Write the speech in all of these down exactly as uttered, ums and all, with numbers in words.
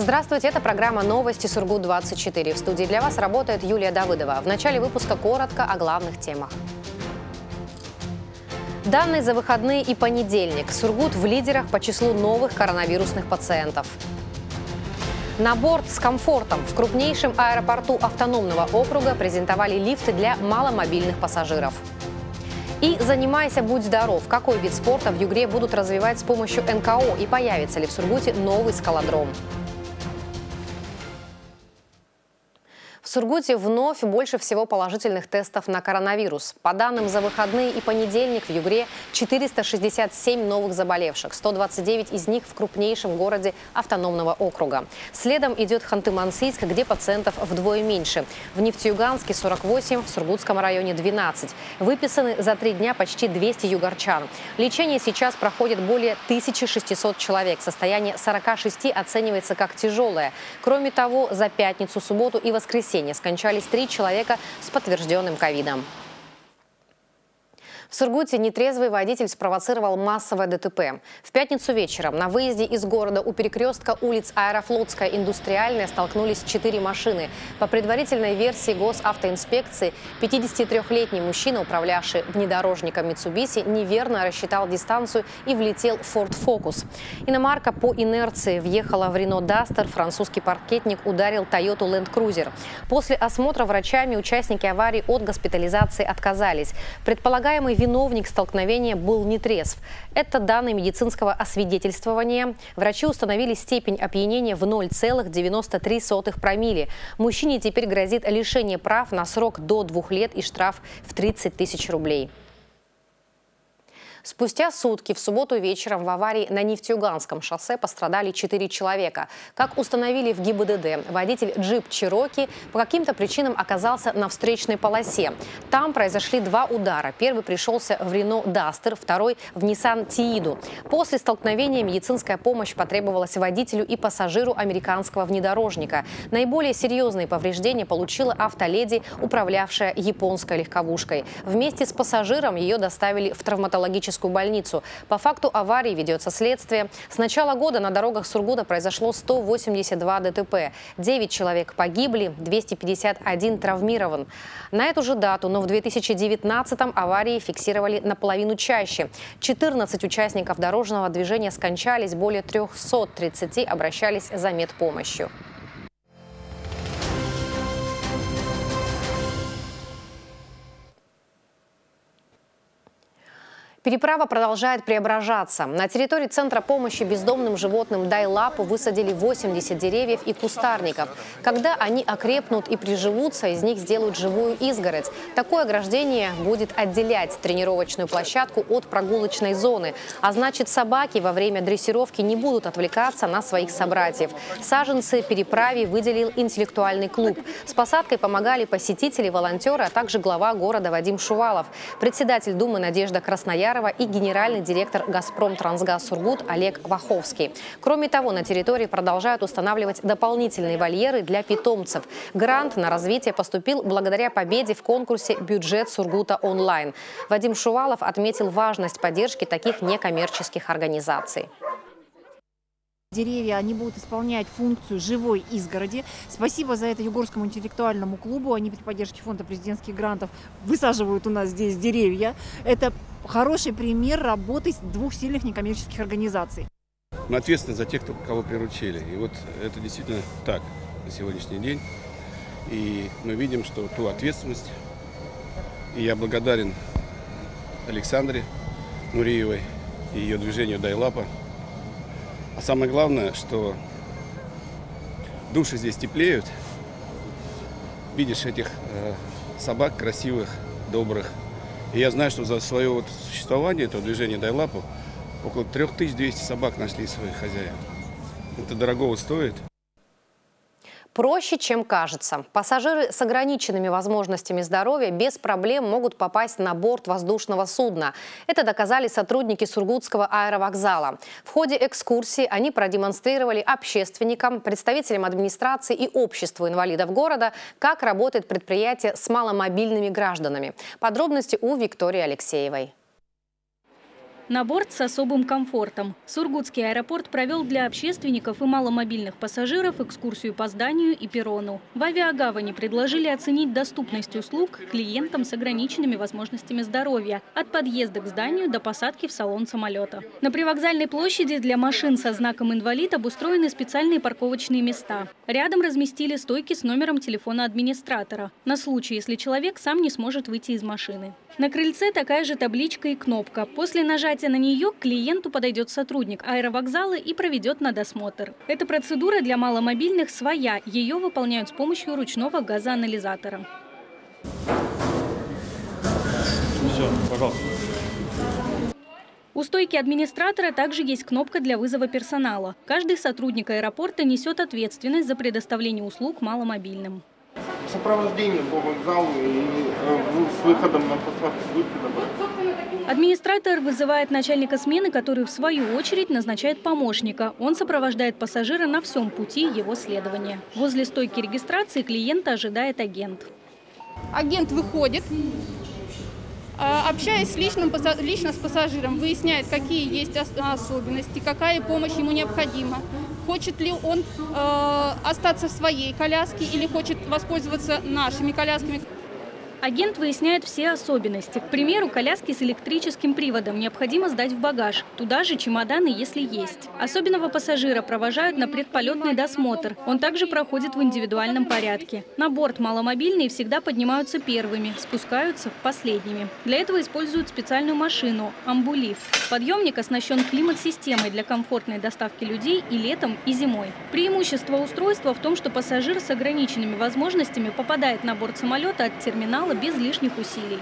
Здравствуйте, это программа «Новости Сургут двадцать четыре». В студии для вас работает Юлия Давыдова. В начале выпуска коротко о главных темах. Данные за выходные и понедельник. Сургут в лидерах по числу новых коронавирусных пациентов. На борт с комфортом. В крупнейшем аэропорту автономного округа презентовали лифты для маломобильных пассажиров. И «Занимайся, будь здоров». Какой вид спорта в Югре будут развивать с помощью эн ка о и появится ли в Сургуте новый скалодром? В Сургуте вновь больше всего положительных тестов на коронавирус. По данным за выходные и понедельник в Югре четыреста шестьдесят семь новых заболевших, сто двадцать девять из них в крупнейшем городе автономного округа. Следом идет Ханты-Мансийск, где пациентов вдвое меньше. В Нефтеюганске сорок восемь, в Сургутском районе двенадцать. Выписаны за три дня почти двести югорчан. Лечение сейчас проходит более тысячи шестисот человек. Состояние сорока шести оценивается как тяжелое. Кроме того, за пятницу, субботу и воскресенье скончались три человека с подтвержденным ковидом. В Сургуте нетрезвый водитель спровоцировал массовое дэ тэ пэ. В пятницу вечером на выезде из города у перекрестка улиц Аэрофлотская и Индустриальная столкнулись четыре машины. По предварительной версии госавтоинспекции, пятидесятитрёхлетний мужчина, управлявший внедорожником Mitsubishi, неверно рассчитал дистанцию и влетел в Ford Focus. Иномарка по инерции въехала в Renault Duster, французский паркетник ударил Toyota Land Cruiser. После осмотра врачами участники аварии от госпитализации отказались. Предполагаемый виновник столкновения был нетрезв. Это данные медицинского освидетельствования. Врачи установили степень опьянения в ноль целых девяносто три сотых промилле. Мужчине теперь грозит лишение прав на срок до двух лет и штраф в тридцать тысяч рублей. Спустя сутки в субботу вечером в аварии на Нефтеюганском шоссе пострадали четыре человека. Как установили в гэ и бэ дэ дэ, водитель джип Чироки по каким-то причинам оказался на встречной полосе. Там произошли два удара. Первый пришелся в Renault Duster, второй в Nissan Тииду. После столкновения медицинская помощь потребовалась водителю и пассажиру американского внедорожника. Наиболее серьезные повреждения получила автоледи, управлявшая японской легковушкой. Вместе с пассажиром ее доставили в травматологическую больницу. По факту аварии ведется следствие. С начала года на дорогах Сургута произошло сто восемьдесят два дэ тэ пэ. девять человек погибли, двести пятьдесят один травмирован. На эту же дату, но в две тысячи девятнадцатом аварии фиксировали наполовину чаще. четырнадцать участников дорожного движения скончались, более трёхсот тридцати обращались за медпомощью. Переправа продолжает преображаться. На территории Центра помощи бездомным животным Дай-Лапу высадили восемьдесят деревьев и кустарников. Когда они окрепнут и приживутся, из них сделают живую изгородь. Такое ограждение будет отделять тренировочную площадку от прогулочной зоны. А значит, собаки во время дрессировки не будут отвлекаться на своих собратьев. Саженцы переправе выделил интеллектуальный клуб. С посадкой помогали посетители, волонтеры, а также глава города Вадим Шувалов, председатель Думы Надежда Красноярова и генеральный директор «Газпром-Трансгаз Сургут» Олег Ваховский. Кроме того, на территории продолжают устанавливать дополнительные вольеры для питомцев. Грант на развитие поступил благодаря победе в конкурсе «Бюджет Сургута онлайн». Вадим Шувалов отметил важность поддержки таких некоммерческих организаций. Деревья, они будут исполнять функцию живой изгороди. Спасибо за это Югорскому интеллектуальному клубу. Они при поддержке фонда президентских грантов высаживают у нас здесь деревья. Это хороший пример работы двух сильных некоммерческих организаций. Мы ответственны за тех, кто, кого приручили. И вот это действительно так на сегодняшний день. И мы видим, что ту ответственность, и я благодарен Александре Нуриевой и ее движению Дай-Лапа. А самое главное, что души здесь теплеют. Видишь этих э, собак красивых, добрых. И я знаю, что за свое вот существование этого движения Дай-Лапу около трёх тысяч двухсот собак нашли своих хозяев. Это дорогого стоит. Проще, чем кажется. Пассажиры с ограниченными возможностями здоровья без проблем могут попасть на борт воздушного судна. Это доказали сотрудники Сургутского аэровокзала. В ходе экскурсии они продемонстрировали общественникам, представителям администрации и обществу инвалидов города, как работает предприятие с маломобильными гражданами. Подробности у Виктории Алексеевой. На борт с особым комфортом. Сургутский аэропорт провел для общественников и маломобильных пассажиров экскурсию по зданию и перрону. В авиагавани предложили оценить доступность услуг клиентам с ограниченными возможностями здоровья от подъезда к зданию до посадки в салон самолета. На привокзальной площади для машин со знаком «Инвалид» обустроены специальные парковочные места. Рядом разместили стойки с номером телефона администратора на случай, если человек сам не сможет выйти из машины. На крыльце такая же табличка и кнопка. После нажатия на нее к клиенту подойдет сотрудник аэровокзала и проведет на досмотр. Эта процедура для маломобильных своя. Ее выполняют с помощью ручного газоанализатора. Все, пожалуйста. У стойки администратора также есть кнопка для вызова персонала. Каждый сотрудник аэропорта несет ответственность за предоставление услуг маломобильным. Сопровождение по вокзалу и с выходом на посадку. Администратор вызывает начальника смены, который в свою очередь назначает помощника. Он сопровождает пассажира на всем пути его следования. Возле стойки регистрации клиента ожидает агент. Агент выходит, общаясь лично, лично с пассажиром, выясняет, какие есть особенности, какая помощь ему необходима. Хочет ли он э, остаться в своей коляске или хочет воспользоваться нашими колясками. Агент выясняет все особенности. К примеру, коляски с электрическим приводом необходимо сдать в багаж. Туда же чемоданы, если есть. Особенного пассажира провожают на предполетный досмотр. Он также проходит в индивидуальном порядке. На борт маломобильные всегда поднимаются первыми, спускаются последними. Для этого используют специальную машину – амбулифт. Подъемник оснащен климат-системой для комфортной доставки людей и летом, и зимой. Преимущество устройства в том, что пассажир с ограниченными возможностями попадает на борт самолета от терминала без лишних усилий.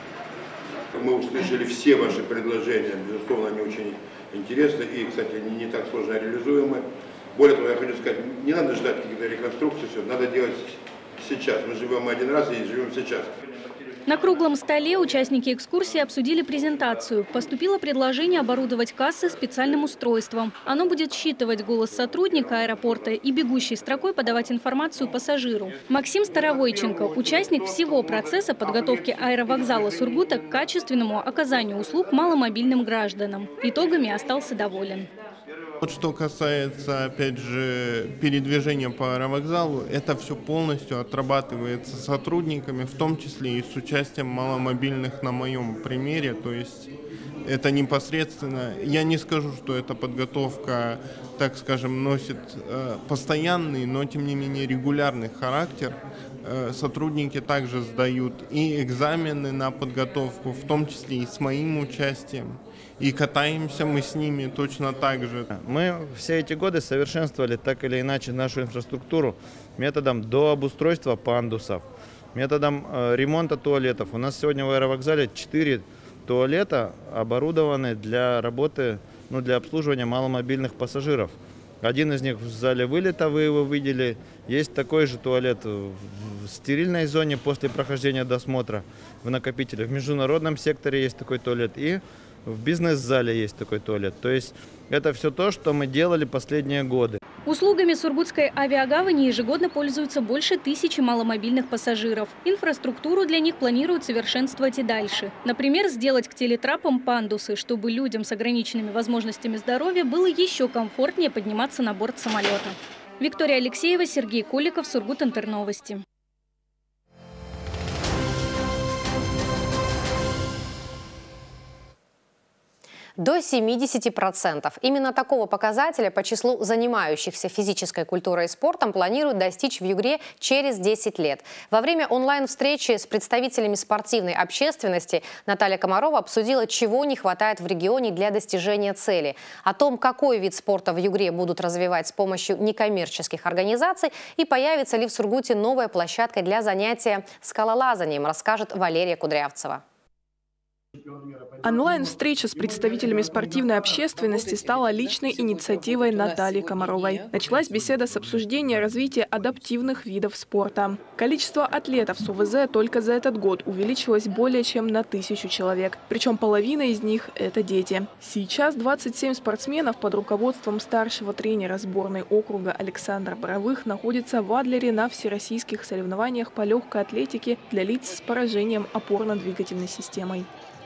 Мы услышали все ваши предложения, безусловно, они очень интересны и, кстати, не, не так сложно реализуемы. Более того, я хочу сказать, не надо ждать каких-то реконструкций, все надо делать сейчас. Мы живем один раз и живем сейчас. На круглом столе участники экскурсии обсудили презентацию. Поступило предложение оборудовать кассы специальным устройством. Оно будет считывать голос сотрудника аэропорта и бегущей строкой подавать информацию пассажиру. Максим Старовойченко – участник всего процесса подготовки аэровокзала Сургута к качественному оказанию услуг маломобильным гражданам. Итогами остался доволен. Вот что касается, опять же, передвижения по аэровокзалу, это все полностью отрабатывается сотрудниками, в том числе и с участием маломобильных на моем примере. То есть это непосредственно, я не скажу, что эта подготовка, так скажем, носит э, постоянный, но тем не менее регулярный характер. Э, сотрудники также сдают и экзамены на подготовку, в том числе и с моим участием. И катаемся мы с ними точно так же. Мы все эти годы совершенствовали так или иначе нашу инфраструктуру методом дообустройства пандусов, методом э, ремонта туалетов. У нас сегодня в аэровокзале четыре туалета оборудованы для работы, ну, для обслуживания маломобильных пассажиров. Один из них в зале вылета, вы его видели. Есть такой же туалет в стерильной зоне после прохождения досмотра в накопителе. В международном секторе есть такой туалет. И в бизнес-зале есть такой туалет. То есть это все то, что мы делали последние годы. Услугами Сургутской авиагавани ежегодно пользуются больше тысячи маломобильных пассажиров. Инфраструктуру для них планируют совершенствовать и дальше. Например, сделать к телетрапам пандусы, чтобы людям с ограниченными возможностями здоровья было еще комфортнее подниматься на борт самолета. Виктория Алексеева, Сергей Коликов, Сургут-Интерновости. До семидесяти процентов. Именно такого показателя по числу занимающихся физической культурой и спортом планируют достичь в Югре через десять лет. Во время онлайн-встречи с представителями спортивной общественности Наталья Комарова обсудила, чего не хватает в регионе для достижения цели. О том, какой вид спорта в Югре будут развивать с помощью некоммерческих организаций и появится ли в Сургуте новая площадка для занятия скалолазанием, расскажет Валерия Кудрявцева. Онлайн-встреча с представителями спортивной общественности стала личной инициативой Натальи Комаровой. Началась беседа с обсуждения развития адаптивных видов спорта. Количество атлетов с УВЗ только за этот год увеличилось более чем на тысячу человек. Причем половина из них – это дети. Сейчас двадцать семь спортсменов под руководством старшего тренера сборной округа Александра Боровых находятся в Адлере на всероссийских соревнованиях по легкой атлетике для лиц с поражением опорно-двигательной системой.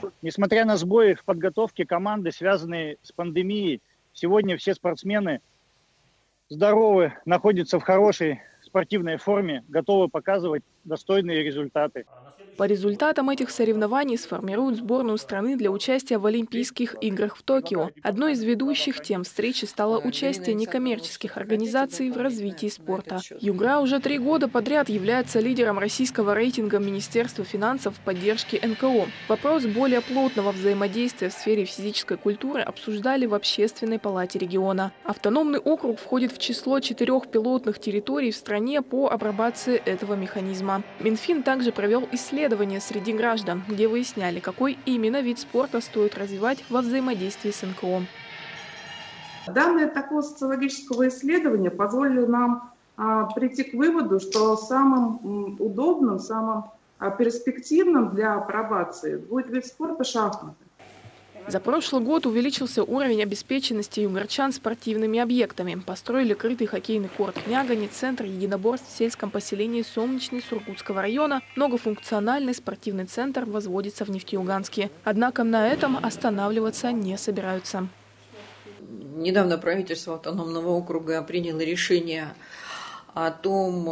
Несмотря на сбои в подготовке команды, связанные с пандемией, сегодня все спортсмены здоровы, находятся в хорошей спортивной форме, готовы показывать достойные результаты. По результатам этих соревнований сформируют сборную страны для участия в Олимпийских играх в Токио. Одной из ведущих тем встречи стало участие некоммерческих организаций в развитии спорта. Югра уже три года подряд является лидером российского рейтинга Министерства финансов в поддержке эн ка о. Вопрос более плотного взаимодействия в сфере физической культуры обсуждали в Общественной палате региона. Автономный округ входит в число четырех пилотных территорий в стране по апробации этого механизма. Минфин также провел исследование среди граждан, где выясняли, какой именно вид спорта стоит развивать во взаимодействии с эн ка о. Данные такого социологического исследования позволили нам а, прийти к выводу, что самым м, удобным, самым а, перспективным для апробации будет вид спорта шахматы. За прошлый год увеличился уровень обеспеченности югорчан спортивными объектами. Построили крытый хоккейный корт в Нягане, центр единоборств в сельском поселении Солнечный Сургутского района. Многофункциональный спортивный центр возводится в Нефтеюганске. Однако на этом останавливаться не собираются. Недавно правительство автономного округа приняло решение о том,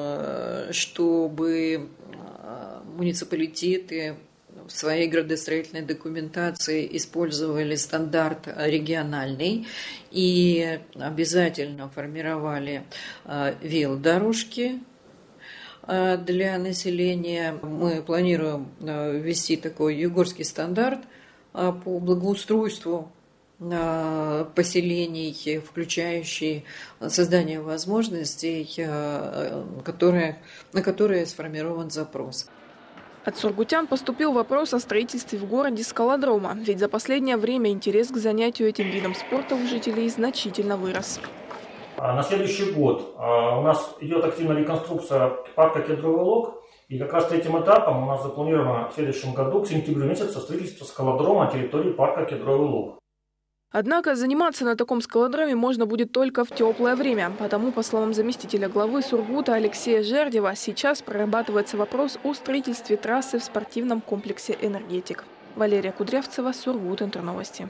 чтобы муниципалитеты в своей градостроительной документации использовали стандарт региональный и обязательно формировали велодорожки для населения. Мы планируем ввести такой югорский стандарт по благоустройству поселений, включающий создание возможностей, которые, на которые сформирован запрос. От сургутян поступил вопрос о строительстве в городе скалодрома, ведь за последнее время интерес к занятию этим видом спорта у жителей значительно вырос. На следующий год у нас идет активная реконструкция парка Кедровый Лог, и как раз третьим этапом у нас запланировано в следующем году к сентябрю месяцу строительство скалодрома на территории парка Кедровый Лог. Однако заниматься на таком скалодроме можно будет только в теплое время. Потому, по словам заместителя главы Сургута Алексея Жердева, сейчас прорабатывается вопрос о строительстве трассы в спортивном комплексе «Энергетик». Валерия Кудрявцева, Сургут, Интерновости.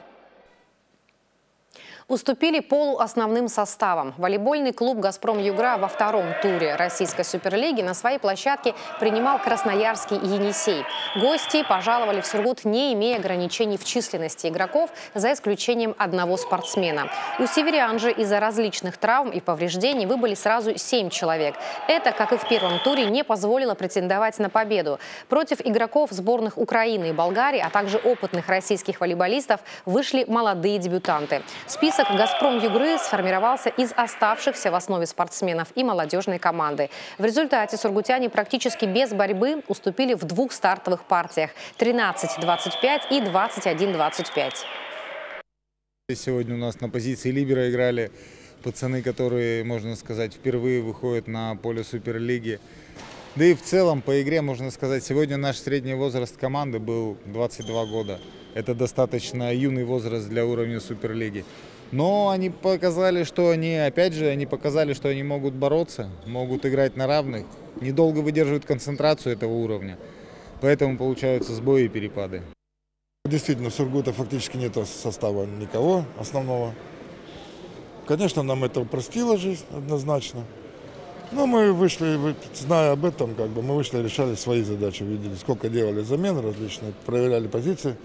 Уступили полуосновным составом. Волейбольный клуб «Газпром Югра» во втором туре российской суперлиги на своей площадке принимал красноярский «Енисей». Гости пожаловали в Сургут, не имея ограничений в численности игроков, за исключением одного спортсмена. У северян же из-за различных травм и повреждений выбыли сразу семь человек. Это, как и в первом туре, не позволило претендовать на победу. Против игроков сборных Украины и Болгарии, а также опытных российских волейболистов вышли молодые дебютанты. Список «Газпром Югры» сформировался из оставшихся в основе спортсменов и молодежной команды. В результате сургутяне практически без борьбы уступили в двух стартовых партиях – тринадцать двадцать пять и двадцать один двадцать пять. Сегодня у нас на позиции либера играли пацаны, которые, можно сказать, впервые выходят на поле Суперлиги. Да и в целом по игре, можно сказать, сегодня наш средний возраст команды был двадцать два года. Это достаточно юный возраст для уровня Суперлиги. Но они показали, что они, опять же, они показали, что они могут бороться, могут играть на равных, недолго выдерживают концентрацию этого уровня. Поэтому получаются сбои и перепады. Действительно, в Сургуте фактически нет состава никого основного. Конечно, нам это упростило жизнь однозначно. Но мы вышли, зная об этом, как бы мы вышли, решали свои задачи, видели, сколько делали замен различные, проверяли позиции.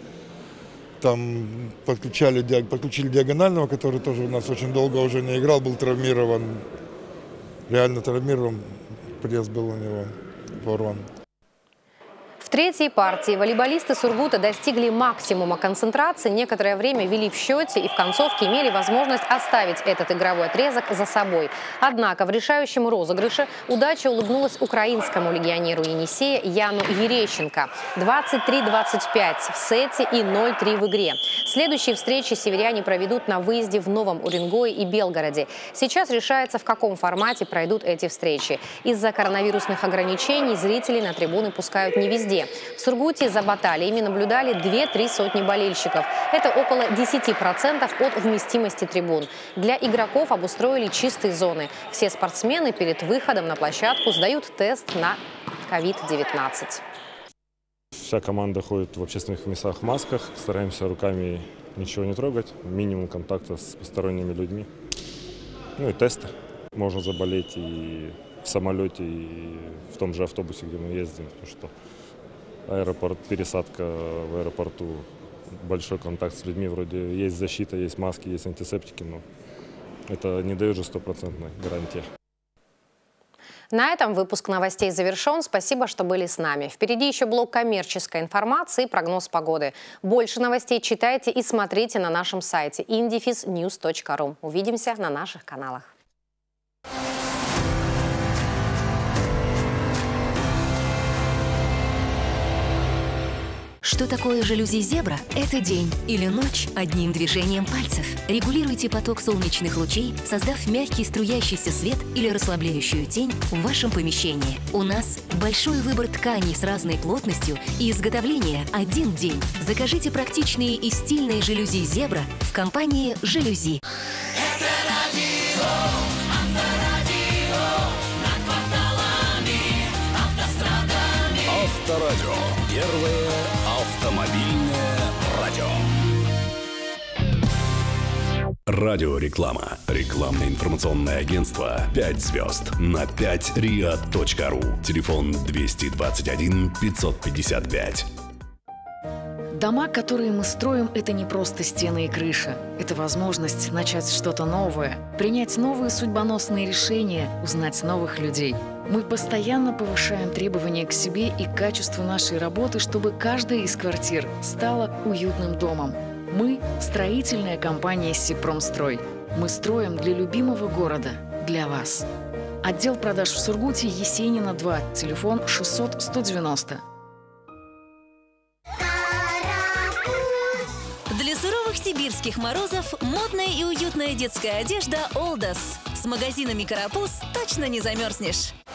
Там подключали, подключили диагонального, который тоже у нас очень долго уже не играл, был травмирован, реально травмирован, пресс был у него порван. В третьей партии волейболисты Сургута достигли максимума концентрации, некоторое время вели в счете и в концовке имели возможность оставить этот игровой отрезок за собой. Однако в решающем розыгрыше удача улыбнулась украинскому легионеру Енисея Яну Ерещенко. двадцать три двадцать пять в сете и ноль три в игре. Следующие встречи северяне проведут на выезде в Новом Уренгое и Белгороде. Сейчас решается, в каком формате пройдут эти встречи. Из-за коронавирусных ограничений зрителей на трибуны пускают не везде. В Сургуте за баталиями наблюдали две-три сотни болельщиков. Это около десяти процентов от вместимости трибун. Для игроков обустроили чистые зоны. Все спортсмены перед выходом на площадку сдают тест на ковид девятнадцать. Вся команда ходит в общественных местах в масках, стараемся руками ничего не трогать, минимум контакта с посторонними людьми. Ну и тесты. Можно заболеть и в самолете, и в том же автобусе, где мы ездим, потому что аэропорт, пересадка в аэропорту, большой контакт с людьми, вроде есть защита, есть маски, есть антисептики, но это не дает же стопроцентной гарантии. На этом выпуск новостей завершен. Спасибо, что были с нами. Впереди еще блок коммерческой информации и прогноз погоды. Больше новостей читайте и смотрите на нашем сайте индифис ньюс точка ру. Увидимся на наших каналах. Что такое жалюзи «Зебра»? Это день или ночь одним движением пальцев. Регулируйте поток солнечных лучей, создав мягкий струящийся свет или расслабляющую тень в вашем помещении. У нас большой выбор тканей с разной плотностью и изготовление один день. Закажите практичные и стильные жалюзи «Зебра» в компании «Жалюзи». Авторадио. Первое автомобильное радио. Радиореклама. Рекламно-информационное агентство «пять звезд» на пять риа точка ру. Телефон двести двадцать один пятьсот пятьдесят пять. Дома, которые мы строим, это не просто стены и крыша. Это возможность начать что-то новое, принять новые судьбоносные решения, узнать новых людей. Мы постоянно повышаем требования к себе и к качеству нашей работы, чтобы каждая из квартир стала уютным домом. Мы – строительная компания «Сибпромстрой». Мы строим для любимого города, для вас. Отдел продаж в Сургуте, Есенина, два, телефон шестьсот сто девяносто. Для суровых сибирских морозов модная и уютная детская одежда «Олдос». С магазинами «Карапуз» точно не замерзнешь.